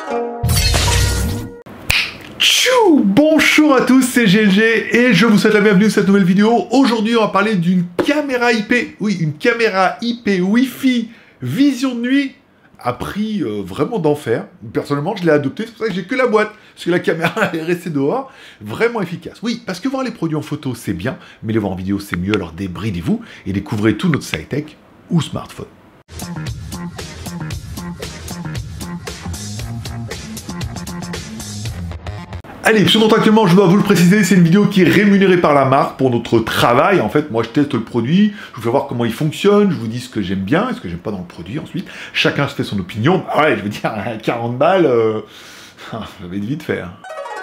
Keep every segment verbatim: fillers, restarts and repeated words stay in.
Tchou! Bonjour à tous, c'est G L G et je vous souhaite la bienvenue dans cette nouvelle vidéo. Aujourd'hui, on va parler d'une caméra I P. Oui, une caméra I P Wi-Fi vision de nuit à prix euh, vraiment d'enfer. Personnellement, je l'ai adopté, c'est pour ça que j'ai que la boîte, parce que la caméra est restée dehors. Vraiment efficace. Oui, parce que voir les produits en photo, c'est bien, mais les voir en vidéo, c'est mieux. Alors débridez-vous et découvrez tout notre sci-tech ou smartphone. Allez, ce dont actuellement je dois vous le préciser, c'est une vidéo qui est rémunérée par la marque pour notre travail. En fait, moi je teste le produit, je vous fais voir comment il fonctionne, je vous dis ce que j'aime bien et ce que j'aime pas dans le produit ensuite. Chacun se fait son opinion. Ah ouais, je veux dire, à quarante balles, euh... ça va être vite fait. Hein.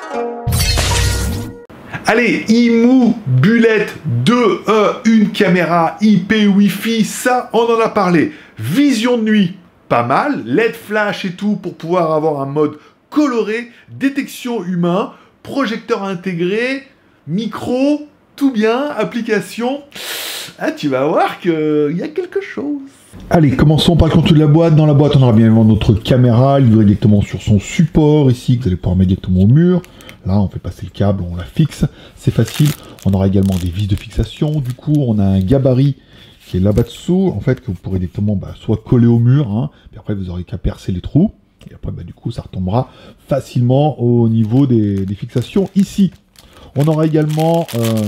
Allez, Imu Bullet deux E, une caméra I P Wi-Fi, ça on en a parlé. Vision de nuit, pas mal. L E D flash et tout pour pouvoir avoir un mode coloré, détection humain, projecteur intégré, micro, tout bien, application. Ah, tu vas voir qu'il y a quelque chose. Allez, commençons par le contenu de la boîte. Dans la boîte, on aura bien évidemment notre caméra livrée directement sur son support ici, que vous allez pouvoir mettre directement au mur. Là, on fait passer le câble, on la fixe, c'est facile. On aura également des vis de fixation. Du coup, on a un gabarit qui est là-bas dessous, en fait, que vous pourrez directement bah, soit coller au mur, hein, puis après vous aurez qu'à percer les trous. Et après, bah, du coup, ça retombera facilement au niveau des, des fixations ici. On aura également euh,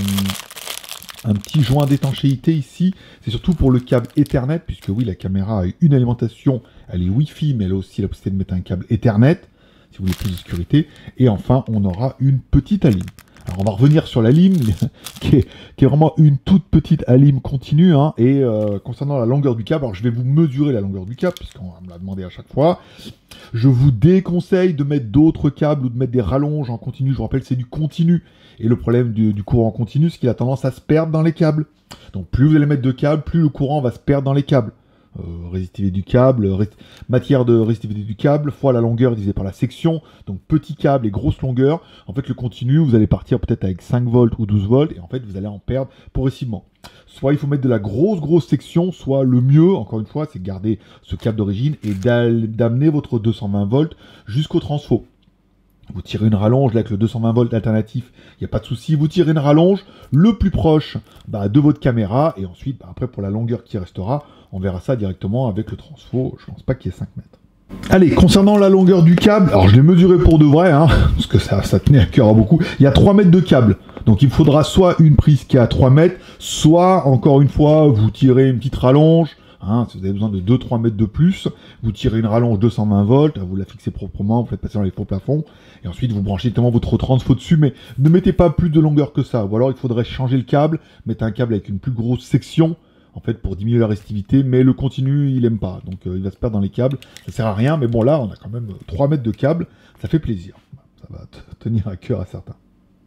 un petit joint d'étanchéité ici. C'est surtout pour le câble Ethernet, puisque oui, la caméra a une alimentation, elle est Wi-Fi, mais elle a aussi la possibilité de mettre un câble Ethernet, si vous voulez plus de sécurité. Et enfin, on aura une petite alim. Alors on va revenir sur la lime, qui est, qui est vraiment une toute petite alim continue. Hein, et euh, concernant la longueur du câble, alors je vais vous mesurer la longueur du câble, puisqu'on me l'a demandé à chaque fois. Je vous déconseille de mettre d'autres câbles ou de mettre des rallonges en continu. Je vous rappelle, c'est du continu. Et le problème du, du courant continu, c'est qu'il a tendance à se perdre dans les câbles. Donc plus vous allez mettre de câbles, plus le courant va se perdre dans les câbles. Euh, résistivité du câble, ré... matière de résistivité du câble, fois la longueur divisée par la section, donc petit câble et grosse longueur. En fait, le continu, vous allez partir peut-être avec cinq volts ou douze volts, et en fait, vous allez en perdre progressivement. Soit il faut mettre de la grosse, grosse section, soit le mieux, encore une fois, c'est garder ce câble d'origine et d'amener votre deux cent vingt volts jusqu'au transfo. Vous tirez une rallonge, là avec le deux cent vingt volts alternatif, il n'y a pas de souci. Vous tirez une rallonge le plus proche bah, de votre caméra, et ensuite, bah, après pour la longueur qui restera, on verra ça directement avec le transfo. Je pense pas qu'il y ait cinq mètres. Allez, concernant la longueur du câble, alors je l'ai mesuré pour de vrai, hein, parce que ça, ça tenait à cœur à beaucoup. Il y a trois mètres de câble. Donc il faudra soit une prise qui est à trois mètres, soit, encore une fois, vous tirez une petite rallonge. Hein, si vous avez besoin de deux trois mètres de plus, vous tirez une rallonge deux cent vingt volts, vous la fixez proprement, vous faites passer dans les faux plafonds, et ensuite vous branchez directement votre transfo dessus, mais ne mettez pas plus de longueur que ça. Ou alors il faudrait changer le câble, mettre un câble avec une plus grosse section, en fait pour diminuer la restivité, mais le continu il aime pas, donc euh, il va se perdre dans les câbles, ça sert à rien, mais bon là on a quand même trois mètres de câble, ça fait plaisir, ça va tenir à cœur à certains.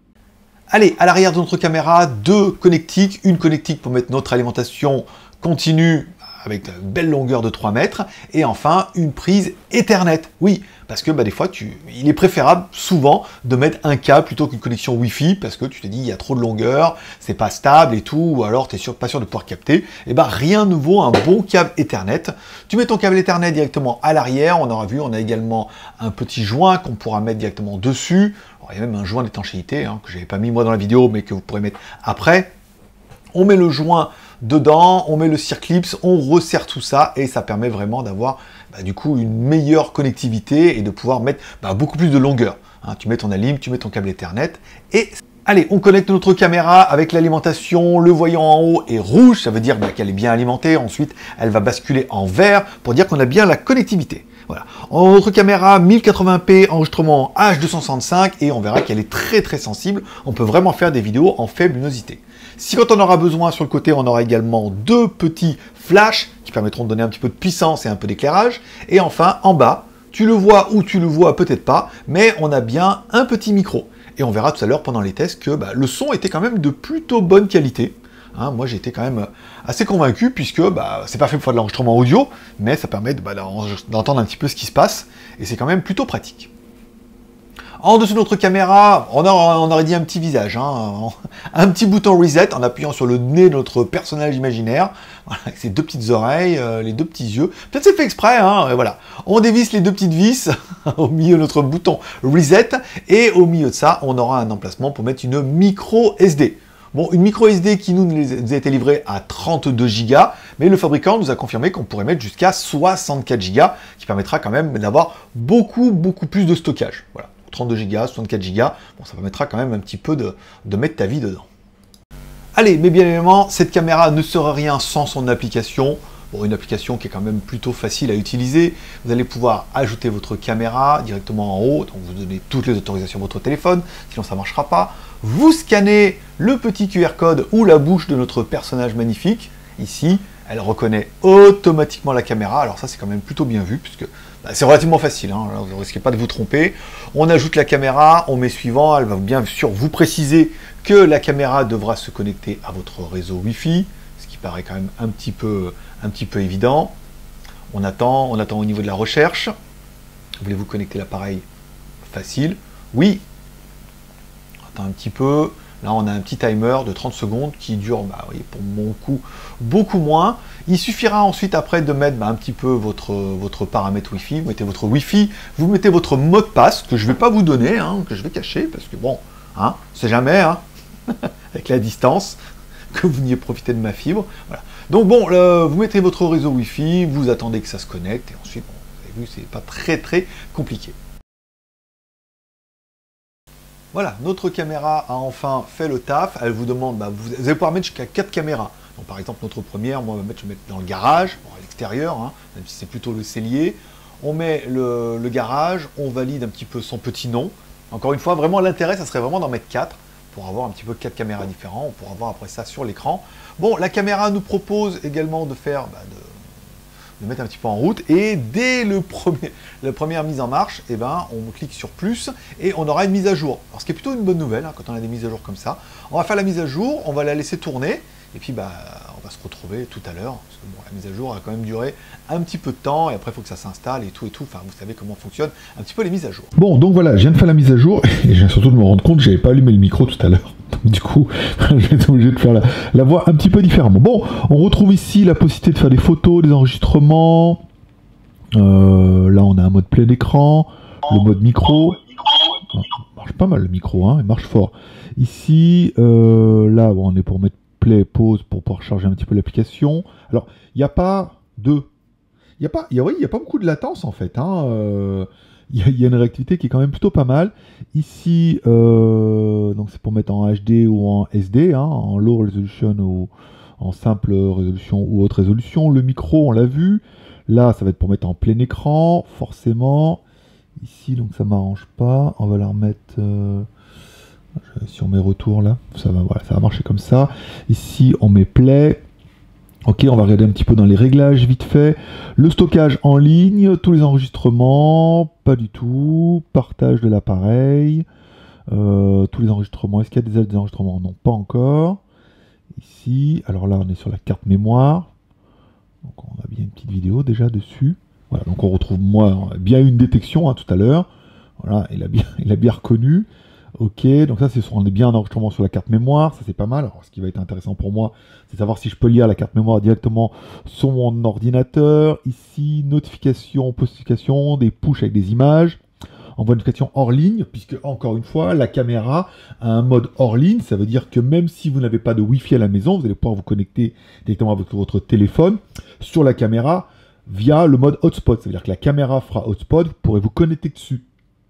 Allez, à l'arrière de notre caméra, deux connectiques, une connectique pour mettre notre alimentation continue, avec une belle longueur de trois mètres, et enfin une prise Ethernet. Oui, parce que bah, des fois, tu... il est préférable souvent de mettre un câble plutôt qu'une connexion Wi-Fi, parce que tu te dis il y a trop de longueur, c'est pas stable et tout, ou alors tu n'es pas sûr de pouvoir capter. Et bah rien ne vaut un bon câble Ethernet. Tu mets ton câble Ethernet directement à l'arrière, on aura vu, on a également un petit joint qu'on pourra mettre directement dessus. Alors, il y a même un joint d'étanchéité, hein, que j'avais pas mis moi dans la vidéo, mais que vous pourrez mettre après. On met le joint dedans, on met le circlips, on resserre tout ça et ça permet vraiment d'avoir bah, du coup une meilleure connectivité et de pouvoir mettre bah, beaucoup plus de longueur. Hein, tu mets ton alim, tu mets ton câble Ethernet et allez, on connecte notre caméra avec l'alimentation, le voyant en haut est rouge, ça veut dire bah, qu'elle est bien alimentée, ensuite elle va basculer en vert pour dire qu'on a bien la connectivité. Voilà. Notre caméra mille quatre-vingts p, enregistrement H deux cent soixante-cinq et on verra qu'elle est très très sensible, on peut vraiment faire des vidéos en faible luminosité. Si quand on aura besoin sur le côté, on aura également deux petits flashs qui permettront de donner un petit peu de puissance et un peu d'éclairage. Et enfin, en bas, tu le vois ou tu le vois peut-être pas, mais on a bien un petit micro. Et on verra tout à l'heure pendant les tests que bah, le son était quand même de plutôt bonne qualité. Hein, moi j'étais quand même assez convaincu puisque bah, c'est pas fait pour faire de l'enregistrement audio, mais ça permet de, bah, d'entendre un petit peu ce qui se passe et c'est quand même plutôt pratique. En dessous de notre caméra, on, a, on aurait dit un petit visage, hein, un petit bouton reset en appuyant sur le nez de notre personnage imaginaire, voilà, avec ses deux petites oreilles, euh, les deux petits yeux. Peut-être c'est fait exprès, hein, voilà. On dévisse les deux petites vis au milieu de notre bouton reset, et au milieu de ça, on aura un emplacement pour mettre une micro S D. Bon, une micro S D qui nous, nous a été livrée à trente-deux gigas, mais le fabricant nous a confirmé qu'on pourrait mettre jusqu'à soixante-quatre gigas, qui permettra quand même d'avoir beaucoup, beaucoup plus de stockage. Voilà, trente-deux gigas, soixante-quatre gigas, bon, ça permettra quand même un petit peu de, de mettre ta vie dedans. Allez, mais bien évidemment, cette caméra ne serait rien sans son application. Bon, une application qui est quand même plutôt facile à utiliser. Vous allez pouvoir ajouter votre caméra directement en haut, donc vous donnez toutes les autorisations à votre téléphone, sinon ça ne marchera pas. Vous scannez le petit Q R code ou la bouche de notre personnage magnifique. Ici, elle reconnaît automatiquement la caméra. Alors ça, c'est quand même plutôt bien vu, puisque bah, c'est relativement facile, hein. Alors, vous ne risquez pas de vous tromper. On ajoute la caméra, on met suivant, elle va bien sûr vous préciser que la caméra devra se connecter à votre réseau Wi-Fi, ce qui paraît quand même un petit peu, un petit peu évident. On attend, on attend au niveau de la recherche. Voulez-vous connecter l'appareil? Facile. Oui. Attends un petit peu. Là, on a un petit timer de trente secondes qui dure, bah, oui, pour mon coup, beaucoup moins. Il suffira ensuite après de mettre bah, un petit peu votre, votre paramètre Wi-Fi. Vous mettez votre Wi-Fi, vous mettez votre mot de passe que je ne vais pas vous donner, hein, que je vais cacher parce que bon, hein, c'est jamais, hein, avec la distance, que vous veniez profiter de ma fibre. Voilà. Donc bon, le, vous mettez votre réseau Wi-Fi, vous attendez que ça se connecte et ensuite, bon, vous avez vu, c'est pas très très compliqué. Voilà, notre caméra a enfin fait le taf. Elle vous demande, bah, vous, vous allez pouvoir mettre jusqu'à quatre caméras. Donc, par exemple, notre première, moi, on va mettre, je vais mettre dans le garage, bon, à l'extérieur, hein, même si c'est plutôt le cellier. On met le, le garage, on valide un petit peu son petit nom. Encore une fois, vraiment, l'intérêt, ça serait vraiment d'en mettre quatre pour avoir un petit peu quatre caméras différentes. On pourra voir après ça sur l'écran. Bon, la caméra nous propose également de faire... Bah, de, de mettre un petit peu en route, et dès le premier, la première mise en marche, eh ben, on clique sur plus, et on aura une mise à jour. Alors, ce qui est plutôt une bonne nouvelle, hein, quand on a des mises à jour comme ça. On va faire la mise à jour, on va la laisser tourner, et puis bah, on va se retrouver tout à l'heure, parce que bon, la mise à jour a quand même duré un petit peu de temps, et après il faut que ça s'installe, et tout, et tout, enfin, vous savez comment fonctionne un petit peu les mises à jour. Bon, donc voilà, je viens de faire la mise à jour, et je viens surtout de me rendre compte que j'avais pas allumé le micro tout à l'heure. Du coup, je vais être obligé de faire la, la voix un petit peu différemment. Bon, on retrouve ici la possibilité de faire des photos, des enregistrements. Euh, là, on a un mode plein écran, le mode micro. Oh, il marche pas mal le micro, hein, il marche fort. Ici, euh, là, bon, on est pour mettre play, pause, pour pouvoir charger un petit peu l'application. Alors, il n'y a pas de... Il n'y a, pas, y a, oui, y a pas beaucoup de latence, en fait. Hein. Euh, Il y, y a une réactivité qui est quand même plutôt pas mal. Ici, euh, donc c'est pour mettre en H D ou en S D, hein, en low resolution ou en simple résolution ou haute résolution. Le micro, on l'a vu. Là, ça va être pour mettre en plein écran, forcément. Ici, donc ça m'arrange pas. On va la remettre... Euh, si on met retour là, ça va, voilà, ça va marcher comme ça. Ici, on met play. Ok, on va regarder un petit peu dans les réglages vite fait. Le stockage en ligne, tous les enregistrements, pas du tout. Partage de l'appareil, euh, tous les enregistrements. Est-ce qu'il y a des, des enregistrements? Non, pas encore. Ici, alors là, on est sur la carte mémoire. Donc on a bien une petite vidéo déjà dessus. Voilà, donc on retrouve moi bien une détection hein, tout à l'heure. Voilà, il a bien, il a bien reconnu. Ok, donc ça, c'est on est bien en enregistrement sur la carte mémoire, ça c'est pas mal. Alors, ce qui va être intéressant pour moi, c'est savoir si je peux lire la carte mémoire directement sur mon ordinateur. Ici, notification, postification, des push avec des images. Envoi de notification hors ligne, puisque encore une fois, la caméra a un mode hors ligne. Ça veut dire que même si vous n'avez pas de Wi-Fi à la maison, vous allez pouvoir vous connecter directement avec votre téléphone sur la caméra via le mode hotspot. Ça veut dire que la caméra fera hotspot, vous pourrez vous connecter dessus.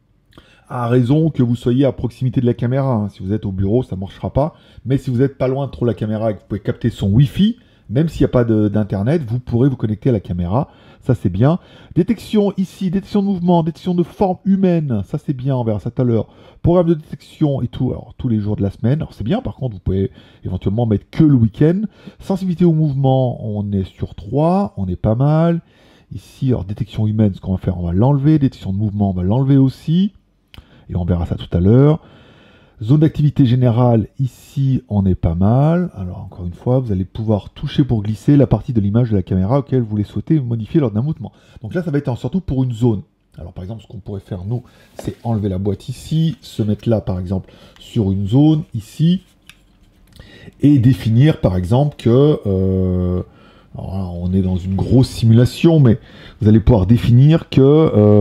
À raison que vous soyez à proximité de la caméra. Hein. Si vous êtes au bureau, ça ne marchera pas. Mais si vous n'êtes pas loin de trop la caméra et que vous pouvez capter son Wi-Fi, même s'il n'y a pas d'internet, vous pourrez vous connecter à la caméra. Ça, c'est bien. Détection ici, détection de mouvement, détection de forme humaine. Ça, c'est bien, on verra ça tout à l'heure. Programme de détection et tout, alors tous les jours de la semaine. Alors, c'est bien, par contre, vous pouvez éventuellement mettre que le week-end. Sensibilité au mouvement, on est sur trois, on est pas mal. Ici, alors, détection humaine, ce qu'on va faire, on va l'enlever. Détection de mouvement, on va l'enlever aussi. Et on verra ça tout à l'heure. Zone d'activité générale, ici, on est pas mal. Alors, encore une fois, vous allez pouvoir toucher pour glisser la partie de l'image de la caméra auquel vous voulez souhaiter modifier lors d'un mouvement. Donc là, ça va être surtout pour une zone. Alors par exemple, ce qu'on pourrait faire nous, c'est enlever la boîte ici, se mettre là par exemple sur une zone ici, et définir par exemple que, euh, alors là, on est dans une grosse simulation, mais vous allez pouvoir définir que,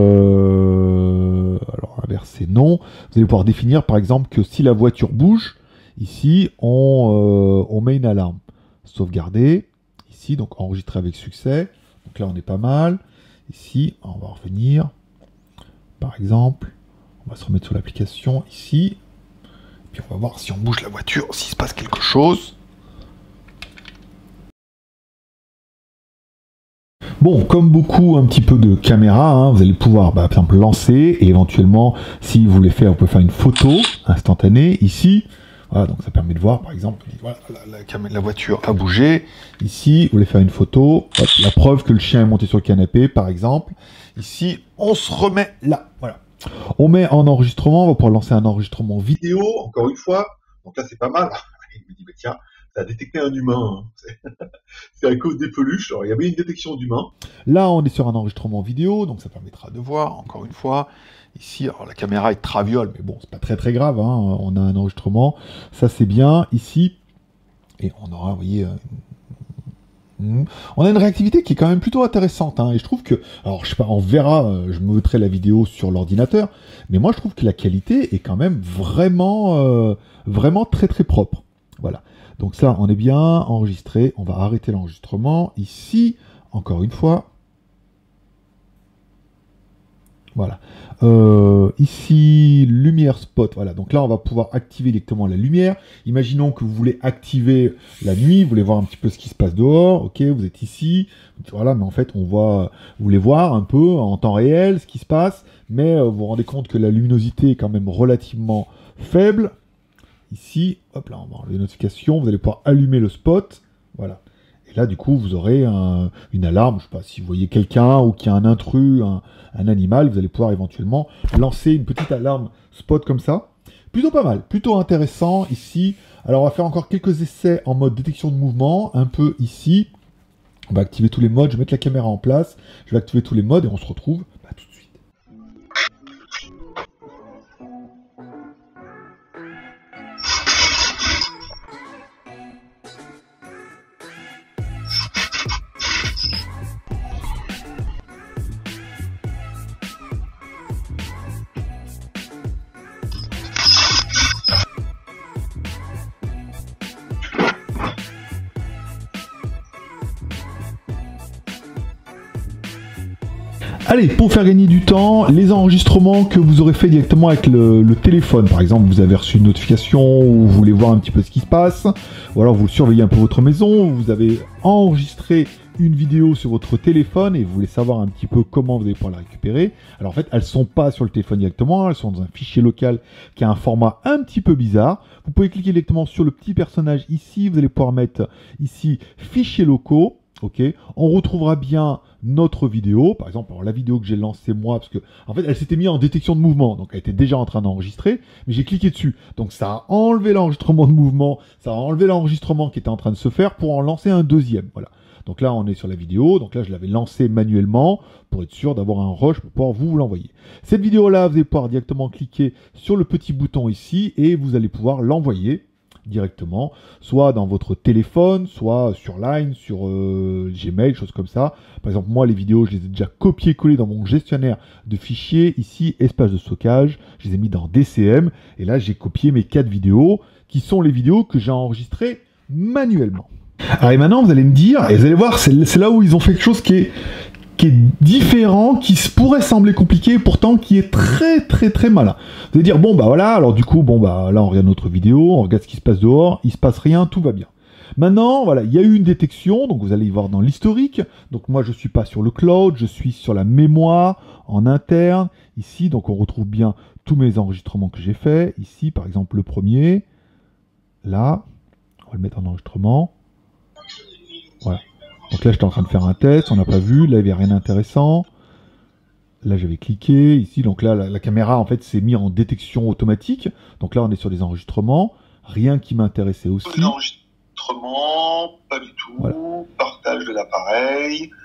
euh, alors inverser non, vous allez pouvoir définir par exemple que si la voiture bouge, ici on, euh, on met une alarme, sauvegarder, ici donc enregistrer avec succès, donc là on est pas mal, ici on va revenir, par exemple, on va se remettre sur l'application ici, puis on va voir si on bouge la voiture, s'il se passe quelque chose. Bon, comme beaucoup, un petit peu de caméra, hein, vous allez pouvoir, bah, par exemple, lancer, et éventuellement, si vous voulez faire, vous pouvez faire une photo instantanée, ici. Voilà, donc ça permet de voir, par exemple, voilà, la, la, la voiture a bougé. Ici, vous voulez faire une photo, hop, la preuve que le chien est monté sur le canapé, par exemple. Ici, on se remet là, voilà. On met en enregistrement, on va pouvoir lancer un enregistrement vidéo, encore une fois. Donc là, c'est pas mal. Il me dit, bah, tiens, ça a détecté un humain. Hein. C'est à cause des peluches. Alors, il y avait une détection d'humain. Là, on est sur un enregistrement vidéo, donc ça permettra de voir, encore une fois. Ici, alors la caméra est traviole, mais bon, c'est pas très très grave. Hein. On a un enregistrement. Ça, c'est bien. Ici, et on aura, vous voyez... Euh, on a une réactivité qui est quand même plutôt intéressante, hein, et je trouve que, alors je sais pas, on verra, euh, je me mettrai la vidéo sur l'ordinateur, mais moi je trouve que la qualité est quand même vraiment, euh, vraiment très très propre. Voilà. Donc ça, on est bien enregistré. On va arrêter l'enregistrement ici, encore une fois. Voilà. Euh, ici, lumière spot. Voilà. Donc là, on va pouvoir activer directement la lumière. Imaginons que vous voulez activer la nuit. Vous voulez voir un petit peu ce qui se passe dehors. Ok, vous êtes ici. Voilà, mais en fait, on voit, vous voulez voir un peu en temps réel ce qui se passe. Mais euh, vous vous rendez compte que la luminosité est quand même relativement faible. Ici, hop là, on va enlever les notifications. Vous allez pouvoir allumer le spot. Voilà. Et là, du coup, vous aurez un, une alarme. Je sais pas, si vous voyez quelqu'un ou qu'il y a un intrus, un, un animal, vous allez pouvoir éventuellement lancer une petite alarme spot comme ça. Plutôt pas mal, plutôt intéressant ici. Alors, on va faire encore quelques essais en mode détection de mouvement. Un peu ici. On va activer tous les modes. Je vais mettre la caméra en place. Je vais activer tous les modes et on se retrouve bah, tout de suite. Allez, pour faire gagner du temps, les enregistrements que vous aurez fait directement avec le, le téléphone. Par exemple, vous avez reçu une notification ou vous voulez voir un petit peu ce qui se passe. Ou alors vous surveillez un peu votre maison, vous avez enregistré une vidéo sur votre téléphone et vous voulez savoir un petit peu comment vous allez pouvoir la récupérer. Alors en fait, elles ne sont pas sur le téléphone directement, elles sont dans un fichier local qui a un format un petit peu bizarre. Vous pouvez cliquer directement sur le petit personnage ici, vous allez pouvoir mettre ici fichiers locaux. Ok, on retrouvera bien notre vidéo, par exemple, alors la vidéo que j'ai lancée moi, parce que en fait elle s'était mise en détection de mouvement, donc elle était déjà en train d'enregistrer, mais j'ai cliqué dessus, donc ça a enlevé l'enregistrement de mouvement, ça a enlevé l'enregistrement qui était en train de se faire pour en lancer un deuxième, voilà. Donc là on est sur la vidéo, donc là je l'avais lancé manuellement pour être sûr d'avoir un rush pour pouvoir vous l'envoyer. Cette vidéo là, vous allez pouvoir directement cliquer sur le petit bouton ici et vous allez pouvoir l'envoyer directement, soit dans votre téléphone, soit sur Line, sur euh, Gmail, choses comme ça. Par exemple, moi, les vidéos, je les ai déjà copiées-collées dans mon gestionnaire de fichiers. Ici, espace de stockage, je les ai mis dans D C M. Et là, j'ai copié mes quatre vidéos, qui sont les vidéos que j'ai enregistrées manuellement. Alors, et maintenant, vous allez me dire, et vous allez voir, c'est là où ils ont fait quelque chose qui est, qui est différent, qui pourrait sembler compliqué, pourtant qui est très très très malin. Vous allez dire, bon bah voilà, alors du coup, bon bah là on regarde notre vidéo, on regarde ce qui se passe dehors, il se passe rien, tout va bien. Maintenant, voilà, il y a eu une détection, donc vous allez y voir dans l'historique. Donc moi je suis pas sur le cloud, je suis sur la mémoire en interne, ici, donc on retrouve bien tous mes enregistrements que j'ai faits. Ici, par exemple, le premier, là, on va le mettre en enregistrement. Voilà. Donc là, j'étais en train de faire un test, on n'a pas vu, là, il n'y avait rien d'intéressant. Là, j'avais cliqué, ici, donc là, la, la caméra, en fait, s'est mise en détection automatique. Donc là, on est sur des enregistrements, rien qui m'intéressait aussi. Enregistrement, pas du tout, voilà. Partage de l'appareil,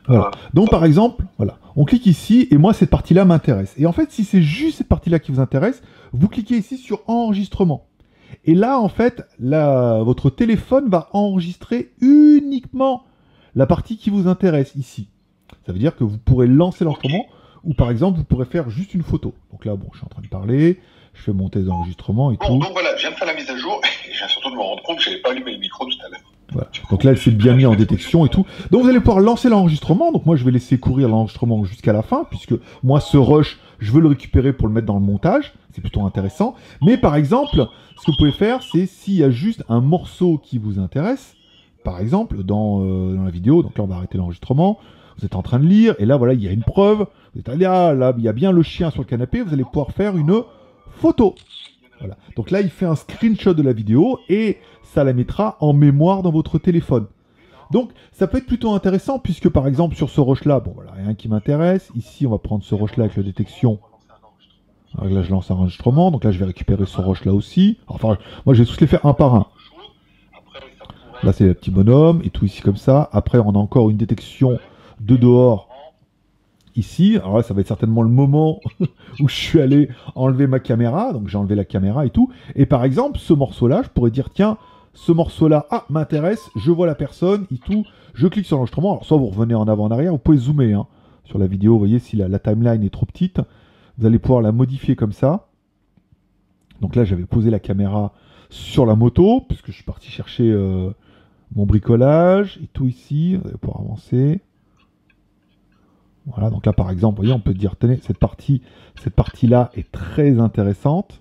Voilà. Donc par exemple, voilà, on clique ici et moi cette partie-là m'intéresse. Et en fait, si c'est juste cette partie-là qui vous intéresse, vous cliquez ici sur enregistrement. Et là, en fait, la, votre téléphone va enregistrer uniquement la partie qui vous intéresse ici. Ça veut dire que vous pourrez lancer l'enregistrement ou par exemple, vous pourrez faire juste une photo. Donc là, bon, je suis en train de parler, je fais mon test d'enregistrement et bon, tout. Donc voilà, je viens de faire la mise à jour et je viens surtout de me rendre compte que je n'avais pas allumé le micro tout à l'heure. Voilà. Donc là, elle s'est bien mis en détection et tout. Donc vous allez pouvoir lancer l'enregistrement. Donc moi, je vais laisser courir l'enregistrement jusqu'à la fin, puisque moi, ce rush, je veux le récupérer pour le mettre dans le montage. C'est plutôt intéressant. Mais par exemple, ce que vous pouvez faire, c'est s'il y a juste un morceau qui vous intéresse, par exemple, dans, euh, dans la vidéo. Donc là, on va arrêter l'enregistrement. Vous êtes en train de lire, et là, voilà, il y a une preuve. Vous êtes allé, ah, là, il y a bien le chien sur le canapé. Vous allez pouvoir faire une photo. Voilà. Donc là, il fait un screenshot de la vidéo et ça la mettra en mémoire dans votre téléphone. Donc, ça peut être plutôt intéressant puisque, par exemple, sur ce rush-là, bon, voilà, rien qui m'intéresse. Ici, on va prendre ce rush-là avec la détection. Alors là, je lance un enregistrement. Donc là, je vais récupérer ce rush-là aussi. Enfin, moi, je vais tous les faire un par un. Là, c'est le petit bonhomme et tout ici comme ça. Après, on a encore une détection de dehors. Ici, alors là, ça va être certainement le moment où je suis allé enlever ma caméra, donc j'ai enlevé la caméra et tout. Et par exemple, ce morceau-là, je pourrais dire, tiens, ce morceau-là, ah, m'intéresse, je vois la personne et tout, je clique sur l'enregistrement. Alors soit vous revenez en avant, en arrière, vous pouvez zoomer hein, sur la vidéo, vous voyez, si la, la timeline est trop petite, vous allez pouvoir la modifier comme ça. Donc là, j'avais posé la caméra sur la moto, puisque je suis parti chercher euh, mon bricolage et tout ici, vous allez pouvoir avancer. Voilà, donc là par exemple, vous voyez, on peut dire, tenez, cette partie, cette partie-là est très intéressante.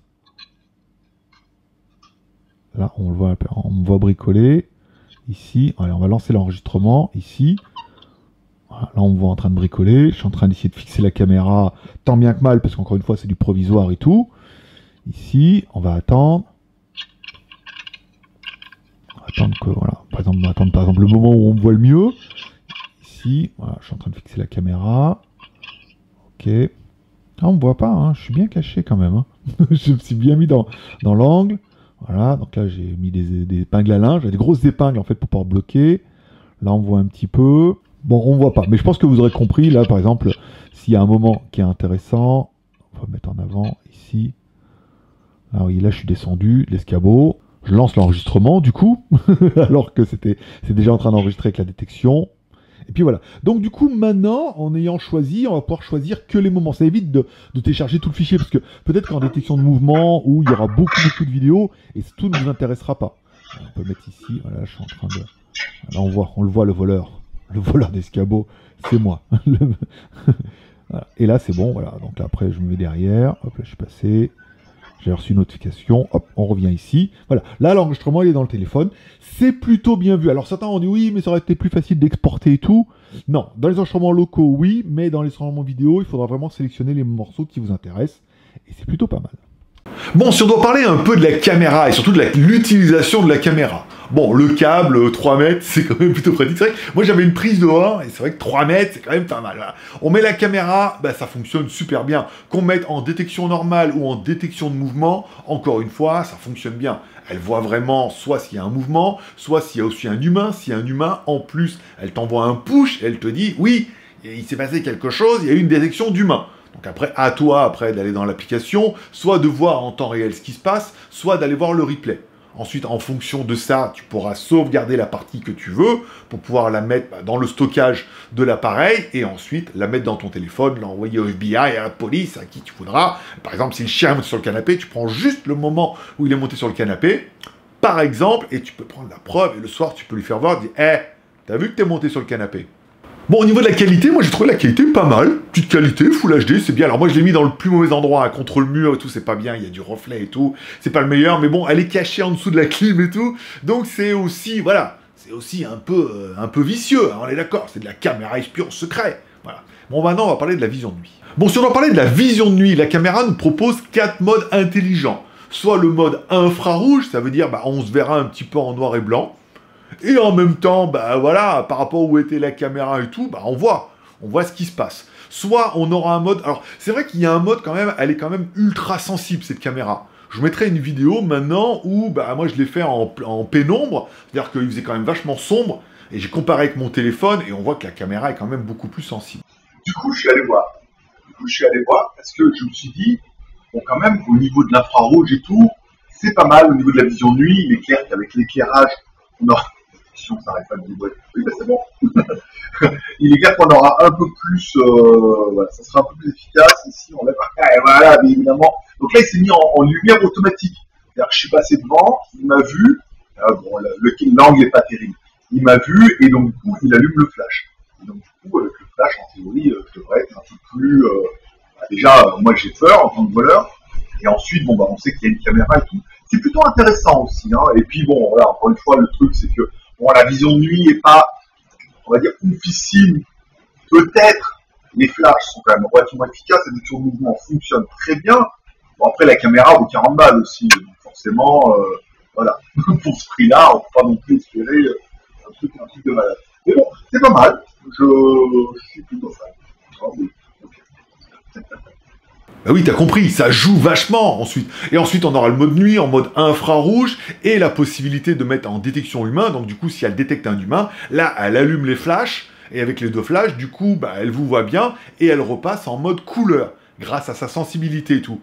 Là, on le voit, on me voit bricoler. Ici, allez, on va lancer l'enregistrement. Ici, voilà, là on me voit en train de bricoler. Je suis en train d'essayer de fixer la caméra tant bien que mal, parce qu'encore une fois, c'est du provisoire et tout. Ici, on va attendre. On va attendre que, voilà, par exemple, on va attendre par exemple le moment où on me voit le mieux. Ici, voilà, je suis en train de fixer la caméra. Ok. Ah, on me voit pas, hein, je suis bien caché quand même. Hein. Je me suis bien mis dans, dans l'angle. Voilà, donc là j'ai mis des, des épingles à linge, des grosses épingles en fait pour pouvoir bloquer. Là on voit un petit peu. Bon, on voit pas, mais je pense que vous aurez compris. Là par exemple, s'il y a un moment qui est intéressant, on va mettre en avant ici. Là oui, là je suis descendu, l'escabeau. Je lance l'enregistrement du coup, alors que c'était c'est déjà en train d'enregistrer avec la détection. Et puis voilà. Donc du coup, maintenant, en ayant choisi, on va pouvoir choisir que les moments. Ça évite de, de télécharger tout le fichier, parce que peut-être qu'en détection de mouvement, où il y aura beaucoup, beaucoup de vidéos, et tout ne vous intéressera pas. On peut le mettre ici. Voilà, je suis en train de... Là, on voit, on le voit, le voleur. Le voleur d'escabeau, c'est moi. Voilà. Et là, c'est bon. Voilà. Donc là, après, je me mets derrière. Hop, là, je suis passé. J'ai reçu une notification, hop, on revient ici. Voilà, là l'enregistrement il est dans le téléphone. C'est plutôt bien vu. Alors certains ont dit oui, mais ça aurait été plus facile d'exporter et tout. Non, dans les enregistrements locaux, oui, mais dans les enregistrements vidéo, il faudra vraiment sélectionner les morceaux qui vous intéressent. Et c'est plutôt pas mal. Bon, si on doit parler un peu de la caméra et surtout de l'utilisation de la caméra. Bon, le câble, trois mètres, c'est quand même plutôt pratique. C'est vrai que moi j'avais une prise dehors et c'est vrai que trois mètres, c'est quand même pas mal. Voilà. On met la caméra, bah, ça fonctionne super bien. Qu'on mette en détection normale ou en détection de mouvement, encore une fois, ça fonctionne bien. Elle voit vraiment soit s'il y a un mouvement, soit s'il y a aussi un humain. S'il y a un humain, en plus, elle t'envoie un push et elle te dit, oui, il s'est passé quelque chose, il y a eu une détection d'humain. Donc après, à toi après d'aller dans l'application, soit de voir en temps réel ce qui se passe, soit d'aller voir le replay. Ensuite, en fonction de ça, tu pourras sauvegarder la partie que tu veux pour pouvoir la mettre dans le stockage de l'appareil et ensuite la mettre dans ton téléphone, l'envoyer au F B I, à la police, à qui tu voudras. Par exemple, si le chien est monté sur le canapé, tu prends juste le moment où il est monté sur le canapé, par exemple, et tu peux prendre la preuve et le soir, tu peux lui faire voir, dire « Hé, hey, t'as vu que t'es monté sur le canapé ?» Bon, au niveau de la qualité, moi j'ai trouvé la qualité pas mal. Petite qualité, Full H D, c'est bien. Alors moi je l'ai mis dans le plus mauvais endroit, hein, contre le mur et tout, c'est pas bien, il y a du reflet et tout. C'est pas le meilleur, mais bon, elle est cachée en dessous de la clim et tout. Donc c'est aussi, voilà, c'est aussi un peu, euh, un peu vicieux, hein, on est d'accord. C'est de la caméra espion secret. Voilà. Bon, maintenant on va parler de la vision de nuit. Bon, si on doit parler de la vision de nuit, la caméra nous propose quatre modes intelligents. Soit le mode infrarouge, ça veut dire, bah, on se verra un petit peu en noir et blanc. Et en même temps, bah voilà, par rapport où était la caméra et tout, bah on voit, on voit ce qui se passe. Soit on aura un mode, alors c'est vrai qu'il y a un mode quand même, elle est quand même ultra sensible cette caméra. Je vous mettrai une vidéo maintenant où, bah moi je l'ai fait en, en pénombre, c'est-à-dire qu'il faisait quand même vachement sombre. Et j'ai comparé avec mon téléphone et on voit que la caméra est quand même beaucoup plus sensible. Du coup, je suis allé voir. Du coup, je suis allé voir parce que je me suis dit, bon, quand même, au niveau de l'infrarouge et tout, c'est pas mal. Au niveau de la vision nuit, il est clair qu'avec l'éclairage, on aura... Ça n'arrête pas de vibrer. Oui, ben c'est bon. Il est clair qu'on aura un peu plus, euh, voilà, ça sera un peu plus efficace. Ici, on lève, et voilà, mais évidemment. Donc là, il s'est mis en, en lumière automatique. C'est-à-dire que je suis passé devant, il m'a vu. Euh, bon, l'angle n'est pas terrible. Il m'a vu et donc du coup, il allume le flash. Et donc du coup, avec le flash, en théorie, euh, je devrais être un peu plus. Euh, bah, déjà, euh, moi, j'ai peur en tant que voleur. Et ensuite, bon, bah, on sait qu'il y a une caméra et tout. C'est plutôt intéressant aussi. Hein. Et puis bon, voilà, encore une fois, le truc, c'est que bon, la vision de nuit n'est pas, on va dire, oufissime. Peut-être, les flashs sont quand même relativement efficaces, la détection de mouvement fonctionne très bien. Bon, après, la caméra vaut quarante balles aussi, donc forcément, euh, voilà, pour ce prix-là, on ne peut pas non plus espérer un truc, un truc de malade. Mais bon, c'est pas mal, je, je suis plutôt fan. Ah, oui. Okay. Bah oui, t'as compris, ça joue vachement ensuite. Et ensuite, on aura le mode nuit en mode infrarouge et la possibilité de mettre en détection humain. Donc du coup, si elle détecte un humain, là, elle allume les flashs. Et avec les deux flashs, du coup, bah, elle vous voit bien et elle repasse en mode couleur grâce à sa sensibilité et tout.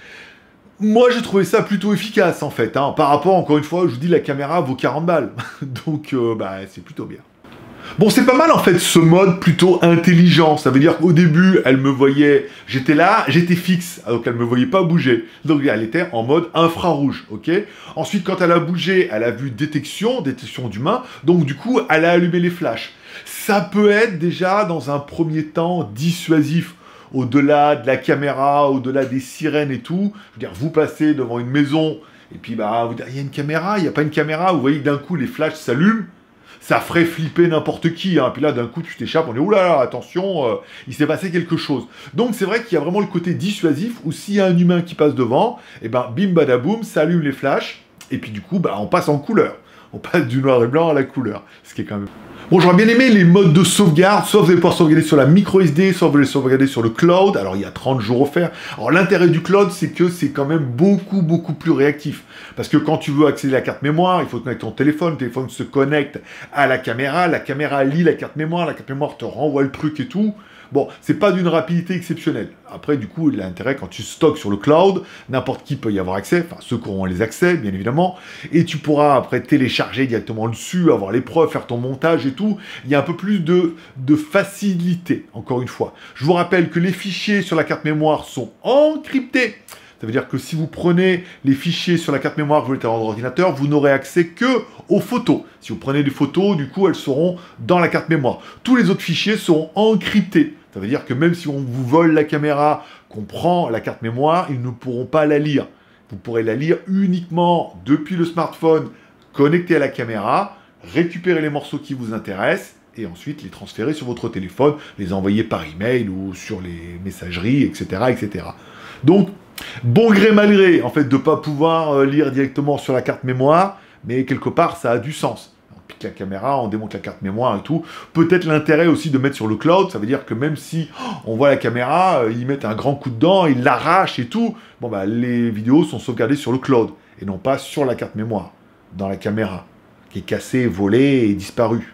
Moi, j'ai trouvé ça plutôt efficace, en fait. Hein. Par rapport, encore une fois, je vous dis, la caméra vaut quarante balles. Donc, euh, bah, c'est plutôt bien. Bon, c'est pas mal en fait ce mode plutôt intelligent. Ça veut dire qu'au début, elle me voyait, j'étais là, j'étais fixe, donc elle me voyait pas bouger. Donc elle était en mode infrarouge, ok. Ensuite, quand elle a bougé, elle a vu détection, détection d'humain. Donc du coup, elle a allumé les flashs. Ça peut être déjà dans un premier temps dissuasif. Au-delà de la caméra, au-delà des sirènes et tout. Je veux dire, vous passez devant une maison et puis bah vous dites, il y a une caméra, il n'y a pas une caméra. Vous voyez que d'un coup les flashs s'allument. Ça ferait flipper n'importe qui, hein. Puis là, d'un coup, tu t'échappes, on dit, oulala, attention, euh, il s'est passé quelque chose. Donc, c'est vrai qu'il y a vraiment le côté dissuasif, où s'il y a un humain qui passe devant, et ben, bim, badaboum, ça allume les flashs, et puis du coup, bah, on passe en couleur. On passe du noir et blanc à la couleur, ce qui est quand même... Bon, j'aurais bien aimé les modes de sauvegarde, soit vous allez pouvoir sauvegarder sur la micro S D, soit vous allez sauvegarder sur le cloud. Alors, il y a trente jours offerts. Alors, l'intérêt du cloud, c'est que c'est quand même beaucoup, beaucoup plus réactif. Parce que quand tu veux accéder à la carte mémoire, il faut connecter ton téléphone, le téléphone se connecte à la caméra, la caméra lit la carte mémoire, la carte mémoire te renvoie le truc et tout. Bon, c'est pas d'une rapidité exceptionnelle. Après, du coup, l'intérêt, quand tu stockes sur le cloud, n'importe qui peut y avoir accès, enfin, ceux qui auront les accès, bien évidemment, et tu pourras après télécharger directement dessus, avoir les preuves, faire ton montage et tout. Il y a un peu plus de, de facilité, encore une fois. Je vous rappelle que les fichiers sur la carte mémoire sont encryptés. Ça veut dire que si vous prenez les fichiers sur la carte mémoire que vous voulez avoir dans l'ordinateur, vous n'aurez accès que aux photos. Si vous prenez des photos, du coup, elles seront dans la carte mémoire. Tous les autres fichiers seront encryptés. Ça veut dire que même si on vous vole la caméra, qu'on prend la carte mémoire, ils ne pourront pas la lire. Vous pourrez la lire uniquement depuis le smartphone, connecté à la caméra, récupérer les morceaux qui vous intéressent, et ensuite les transférer sur votre téléphone, les envoyer par email ou sur les messageries, et cetera, et cetera. Donc, bon gré mal gré, en fait, de ne pas pouvoir euh, lire directement sur la carte mémoire, mais quelque part, ça a du sens. On pique la caméra, on démonte la carte mémoire et tout. Peut-être l'intérêt aussi de mettre sur le cloud, ça veut dire que même si oh, on voit la caméra, euh, ils mettent un grand coup dedans, ils l'arrachent et tout, bon bah les vidéos sont sauvegardées sur le cloud, et non pas sur la carte mémoire, dans la caméra, qui est cassée, volée et disparue.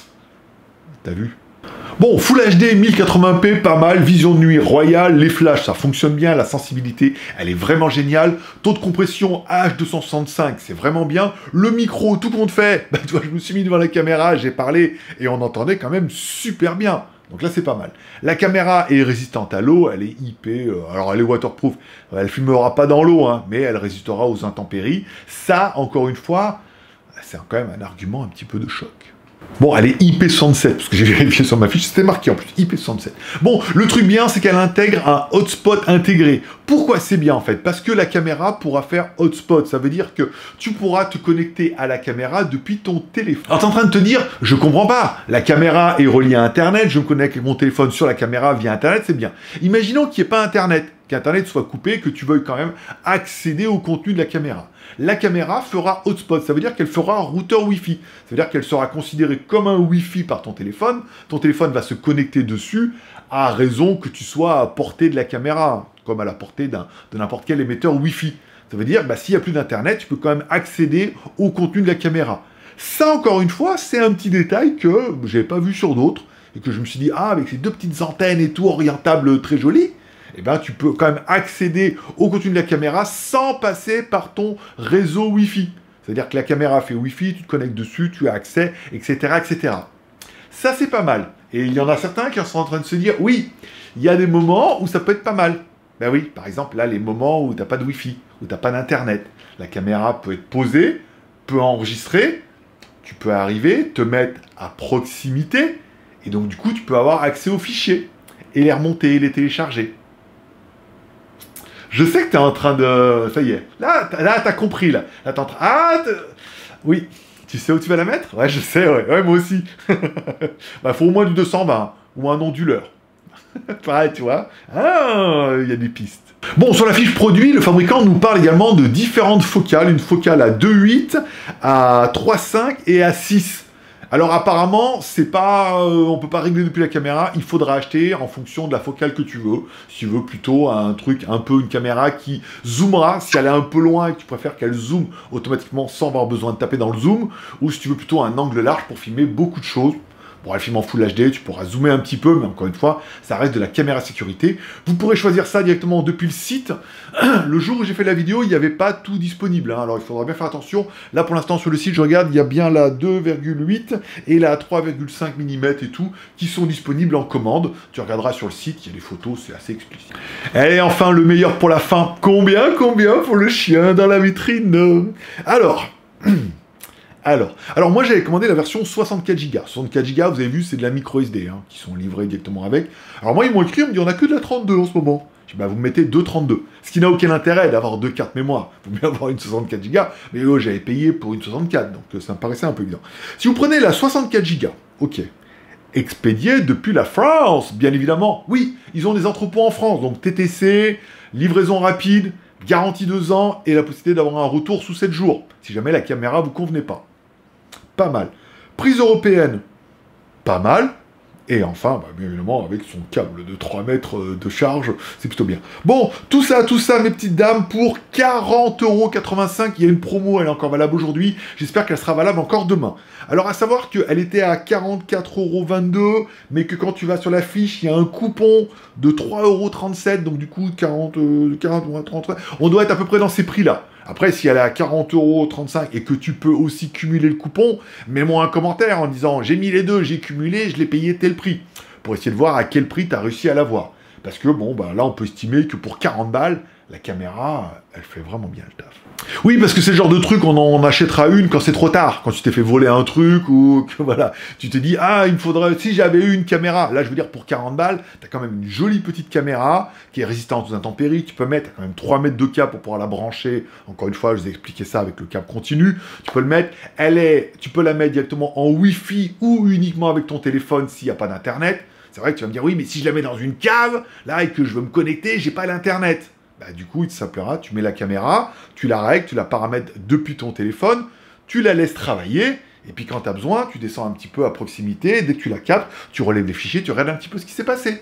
T'as vu ? Bon, Full H D mille quatre-vingts p, pas mal, vision de nuit royale, les flashs, ça fonctionne bien, la sensibilité, elle est vraiment géniale, taux de compression H deux cent soixante-cinq, c'est vraiment bien, le micro, tout compte fait, bah, tu vois, je me suis mis devant la caméra, j'ai parlé, et on entendait quand même super bien, donc là c'est pas mal. La caméra est résistante à l'eau, elle est I P, euh, alors elle est waterproof, elle filmera pas dans l'eau, hein, mais elle résistera aux intempéries, ça, encore une fois, c'est quand même un argument un petit peu de choc. Bon, elle est I P soixante-sept, parce que j'ai vérifié sur ma fiche, c'était marqué en plus, I P soixante-sept. Bon, le truc bien, c'est qu'elle intègre un hotspot intégré. Pourquoi c'est bien en fait? Parce que la caméra pourra faire hotspot, ça veut dire que tu pourras te connecter à la caméra depuis ton téléphone. Alors t'es en train de te dire, je comprends pas, la caméra est reliée à Internet, je me connecte avec mon téléphone sur la caméra via Internet, c'est bien. Imaginons qu'il n'y ait pas Internet, qu'Internet soit coupé, que tu veuilles quand même accéder au contenu de la caméra. La caméra fera hotspot, ça veut dire qu'elle fera un routeur Wi-Fi. Ça veut dire qu'elle sera considérée comme un Wi-Fi par ton téléphone. Ton téléphone va se connecter dessus à raison que tu sois à portée de la caméra, comme à la portée d'un, de n'importe quel émetteur Wi-Fi. Ça veut dire, bah, s'il n'y a plus d'Internet, tu peux quand même accéder au contenu de la caméra. Ça, encore une fois, c'est un petit détail que j'avais pas vu sur d'autres, et que je me suis dit, ah, avec ces deux petites antennes et tout, orientables, très jolies, eh ben, tu peux quand même accéder au contenu de la caméra sans passer par ton réseau Wi-Fi. C'est-à-dire que la caméra fait Wi-Fi, tu te connectes dessus, tu as accès, et cetera, et cetera. Ça, c'est pas mal. Et il y en a certains qui sont en train de se dire, oui, il y a des moments où ça peut être pas mal. Ben oui, par exemple, là, les moments où tu n'as pas de Wi-Fi, où tu n'as pas d'Internet. La caméra peut être posée, peut enregistrer, tu peux arriver, te mettre à proximité, et donc du coup, tu peux avoir accès aux fichiers, et les remonter, et les télécharger. Je sais que tu es en train de... Ça y est. Là, là tu as compris, là. Là, t'es en train... Ah, oui. Tu sais où tu vas la mettre? Ouais, je sais, ouais. Ouais, moi aussi. Bah, faut au moins du deux cent vingt, ou un onduleur. Pareil, tu vois. Ah, il y a des pistes. Bon, sur la fiche produit, le fabricant nous parle également de différentes focales. Une focale à deux virgule huit, à trois virgule cinq et à six. Alors apparemment, c'est pas, euh, on peut pas régler depuis la caméra, il faudra acheter en fonction de la focale que tu veux. Si tu veux plutôt un truc, un peu une caméra qui zoomera, si elle est un peu loin et que tu préfères qu'elle zoome automatiquement sans avoir besoin de taper dans le zoom, ou si tu veux plutôt un angle large pour filmer beaucoup de choses. Bon, elle filme en Full H D, tu pourras zoomer un petit peu, mais encore une fois, ça reste de la caméra sécurité. Vous pourrez choisir ça directement depuis le site. Le jour où j'ai fait la vidéo, il n'y avait pas tout disponible, hein, alors il faudra bien faire attention. Là, pour l'instant, sur le site, je regarde, il y a bien la deux virgule huit et la trois virgule cinq millimètres et tout, qui sont disponibles en commande. Tu regarderas sur le site, il y a des photos, c'est assez explicite. Et enfin, le meilleur pour la fin. Combien, combien pour le chien dans la vitrine? Alors... Alors, alors moi j'avais commandé la version soixante-quatre giga. soixante-quatre giga, vous avez vu, c'est de la micro S D, hein, qui sont livrés directement avec. Alors moi, ils m'ont écrit, on me dit, on a que de la trente-deux en ce moment. Je dis, bah vous mettez deux trente-deux. Ce qui n'a aucun intérêt d'avoir deux cartes mémoire. Vous pouvez avoir une soixante-quatre giga, mais oh, j'avais payé pour une soixante-quatre, donc ça me paraissait un peu évident. Si vous prenez la soixante-quatre giga, ok, expédiée depuis la France, bien évidemment. Oui, ils ont des entrepôts en France, donc T T C, livraison rapide, garantie deux ans, et la possibilité d'avoir un retour sous sept jours, si jamais la caméra vous convenait pas. Pas mal. Prise européenne, pas mal. Et enfin, bah, bien évidemment, avec son câble de trois mètres de charge, c'est plutôt bien. Bon, tout ça, tout ça, mes petites dames, pour quarante euros quatre-vingt-cinq. Il y a une promo, elle est encore valable aujourd'hui. J'espère qu'elle sera valable encore demain. Alors, à savoir qu'elle était à quarante-quatre euros vingt-deux, mais que quand tu vas sur la fiche, il y a un coupon de trois euros trente-sept, donc du coup, quarante, quarante, trente, on doit être à peu près dans ces prix-là. Après, si elle est à quarante euros trente-cinq et que tu peux aussi cumuler le coupon, mets-moi un commentaire en disant « J'ai mis les deux, j'ai cumulé, je l'ai payé tel prix » pour essayer de voir à quel prix tu as réussi à l'avoir. Parce que, bon, bah, là, on peut estimer que pour quarante balles, la caméra, elle fait vraiment bien le taf. Oui, parce que c'est le genre de truc, on en achètera une quand c'est trop tard, quand tu t'es fait voler un truc, ou que voilà, tu te dis, ah, il me faudrait, si j'avais eu une caméra, là je veux dire pour quarante balles, t'as quand même une jolie petite caméra, qui est résistante aux intempéries, tu peux mettre quand même trois mètres de câble pour pouvoir la brancher, encore une fois, je vous ai expliqué ça avec le câble continu, tu peux le mettre, elle est, tu peux la mettre directement en Wi-Fi, ou uniquement avec ton téléphone s'il n'y a pas d'internet. C'est vrai que tu vas me dire, oui, mais si je la mets dans une cave, là, et que je veux me connecter, j'ai pas l'internet. Bah, du coup, il s'appellera, tu mets la caméra, tu la règles, tu la paramètres depuis ton téléphone, tu la laisses travailler, et puis quand tu as besoin, tu descends un petit peu à proximité, dès que tu la captes, tu relèves les fichiers, tu regardes un petit peu ce qui s'est passé.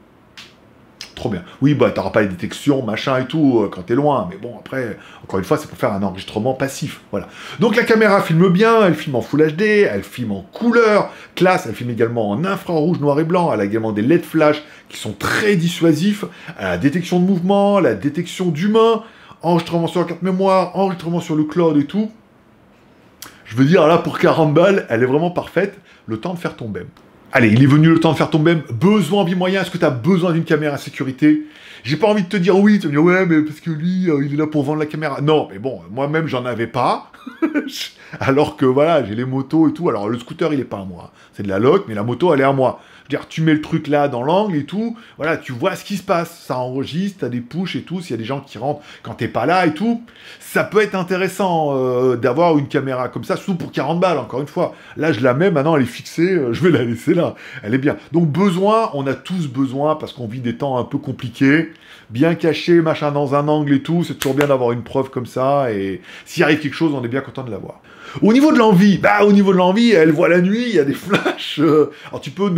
Trop bien. Oui, bah, tu n'auras pas les détections, machin et tout, euh, quand tu es loin, mais bon, après, encore une fois, c'est pour faire un enregistrement passif, voilà. Donc la caméra filme bien, elle filme en Full H D, elle filme en couleur, classe, elle filme également en infrarouge, noir et blanc, elle a également des L E D flash qui sont très dissuasifs, elle a la détection de mouvement, la détection d'humain, enregistrement sur la carte mémoire, enregistrement sur le cloud et tout. Je veux dire, là, pour quarante balles, elle est vraiment parfaite, le temps de faire ton B E M. Allez, il est venu le temps de faire ton B E M. Besoin vie moyen, est-ce que tu as besoin d'une caméra sécurité? J'ai pas envie de te dire oui, tu vas me dire ouais, mais parce que lui, euh, il est là pour vendre la caméra. Non, mais bon, moi-même, j'en avais pas. Alors que voilà, j'ai les motos et tout. Alors le scooter, il est pas à moi. C'est de la loc, mais la moto, elle est à moi. Je veux dire, tu mets le truc là dans l'angle et tout. Voilà, tu vois ce qui se passe. Ça enregistre, t'as des pushs et tout. S'il y a des gens qui rentrent quand t'es pas là et tout. Ça peut être intéressant euh, d'avoir une caméra comme ça, surtout pour quarante balles, encore une fois. Là, je la mets, maintenant, elle est fixée. Euh, je vais la laisser là. Elle est bien. Donc, besoin, on a tous besoin parce qu'on vit des temps un peu compliqués. Bien caché, machin, dans un angle et tout. C'est toujours bien d'avoir une preuve comme ça. Et s'il arrive quelque chose, on est bien content de l'avoir. Au niveau de l'envie, bah au niveau de l'envie, elle voit la nuit, il y a des flashs. Euh, alors tu peux ne pas les activer.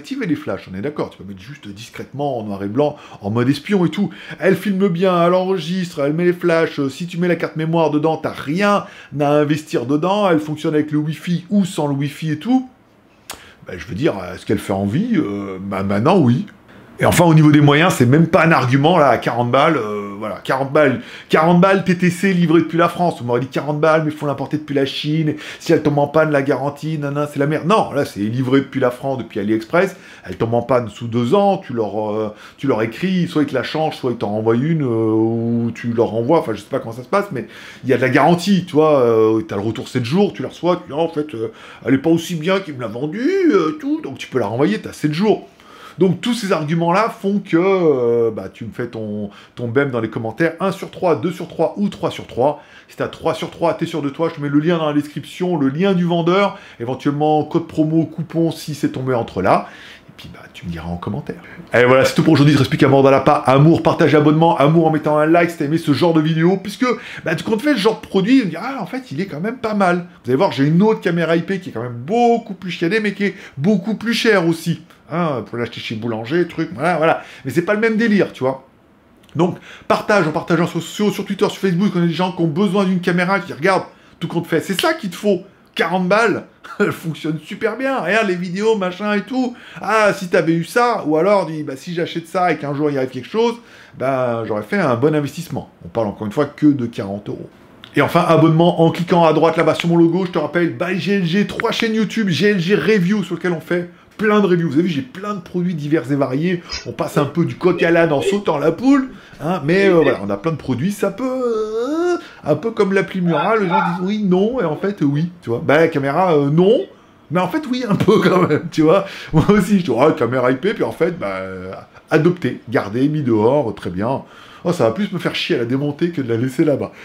désactiver les flashs, on est d'accord, tu peux mettre juste discrètement en noir et blanc, en mode espion et tout. Elle filme bien, elle enregistre, elle met les flashs, si tu mets la carte mémoire dedans, t'as rien à investir dedans, elle fonctionne avec le Wi-Fi ou sans le Wi-Fi et tout. Ben, je veux dire, est-ce qu'elle fait envie? euh, bah, Maintenant, oui. Et enfin, au niveau des moyens, c'est même pas un argument, là, à quarante balles, euh, voilà, quarante balles, quarante balles T T C livré depuis la France. On m'aurait dit quarante balles, mais il faut l'importer depuis la Chine, si elle tombe en panne, la garantie, nanana, c'est la merde. Non, là, c'est livré depuis la France, depuis AliExpress, elle tombe en panne sous deux ans, tu leur, euh, tu leur écris, soit ils te la changent, soit ils t'en renvoient une, euh, ou tu leur renvoies, enfin, je sais pas comment ça se passe, mais il y a de la garantie, tu vois, euh, t'as le retour sept jours, tu la reçois, tu dis, en fait, euh, elle est pas aussi bien qu'il me l'a vendue, euh, tout, donc tu peux la renvoyer, t'as sept jours. Donc tous ces arguments-là font que euh, bah, tu me fais ton, ton B E M dans les commentaires, un sur trois, deux sur trois ou trois sur trois. Si t'as trois sur trois, t'es sûr de toi, je te mets le lien dans la description, le lien du vendeur, éventuellement code promo, coupon si c'est tombé entre là. Et puis bah tu me diras en commentaire. Et voilà, c'est tout pour aujourd'hui, il ne reste plus qu'à mordre à la part. Amour, partage, abonnement, amour en mettant un like si t'as aimé ce genre de vidéo, puisque bah, quand tu fais ce genre de produit, tu me dis, ah en fait il est quand même pas mal. Vous allez voir, j'ai une autre caméra I P qui est quand même beaucoup plus chiadée, mais qui est beaucoup plus chère aussi. Hein, pour l'acheter chez Boulanger, truc, voilà, voilà. Mais c'est pas le même délire, tu vois. Donc, partage en partageant sur, sur, sur Twitter, sur Facebook, on a des gens qui ont besoin d'une caméra, qui regardent tout compte fait. C'est ça qu'il te faut. quarante balles, elle fonctionne super bien. Regarde les vidéos, machin et tout. Ah, si t'avais eu ça, ou alors, dis, bah, si j'achète ça et qu'un jour il arrive quelque chose, bah, j'aurais fait un bon investissement. On parle encore une fois que de quarante euros. Et enfin, abonnement en cliquant à droite là-bas sur mon logo, je te rappelle, by G L G, trois chaînes YouTube, G L G Review sur lesquelles on fait plein de reviews. Vous avez vu, j'ai plein de produits divers et variés. On passe un peu du coq à l'âne en sautant la poule. Hein, mais euh, voilà, on a plein de produits. Ça peut... Euh, un peu comme l'appli Mural. Les gens disent oui, non. Et en fait, oui. Tu vois. Bah, la caméra, euh, non. Mais en fait, oui, un peu quand même. Tu vois. Moi aussi, je dis, oh, caméra I P. Puis en fait, bah, euh, adopté, gardé, mis dehors. Très bien. Oh, ça va plus me faire chier à la démonter que de la laisser là-bas.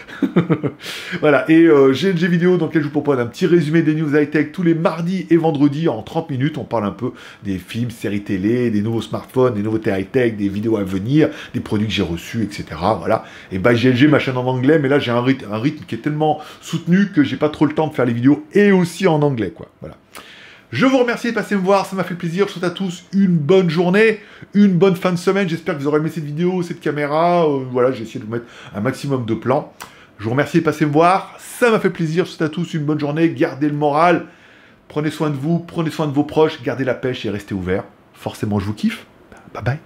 Voilà, et euh, G L G vidéo dans lequel je vous propose un petit résumé des news high-tech tous les mardis et vendredis en trente minutes. On parle un peu des films, séries télé, des nouveaux smartphones, des nouveautés high-tech, des vidéos à venir, des produits que j'ai reçus, et cetera. Voilà. Et bah G L G, ma chaîne en anglais, mais là j'ai un rythme, un rythme qui est tellement soutenu que j'ai pas trop le temps de faire les vidéos et aussi en anglais, quoi. Voilà. Je vous remercie de passer me voir, ça m'a fait plaisir. Je souhaite à tous une bonne journée, une bonne fin de semaine. J'espère que vous aurez aimé cette vidéo, cette caméra. Euh, voilà, j'ai essayé de vous mettre un maximum de plans. Je vous remercie de passer me voir, ça m'a fait plaisir. Je souhaite à tous une bonne journée, gardez le moral. Prenez soin de vous, prenez soin de vos proches, gardez la pêche et restez ouverts. Forcément, je vous kiffe. Bye bye.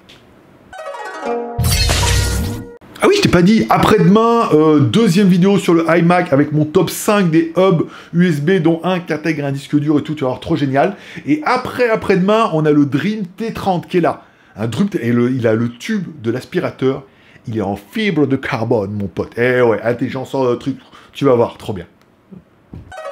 Ah oui, je t'ai pas dit, après-demain, euh, deuxième vidéo sur le iMac avec mon top cinq des hubs U S B, dont un qui intègre un disque dur et tout, tu vas voir, trop génial. Et après, après-demain, on a le Dream T trente qui est là. Un Dream, et le, il a le tube de l'aspirateur, il est en fibre de carbone, mon pote. Eh ouais, intelligence, truc, tu vas voir, trop bien.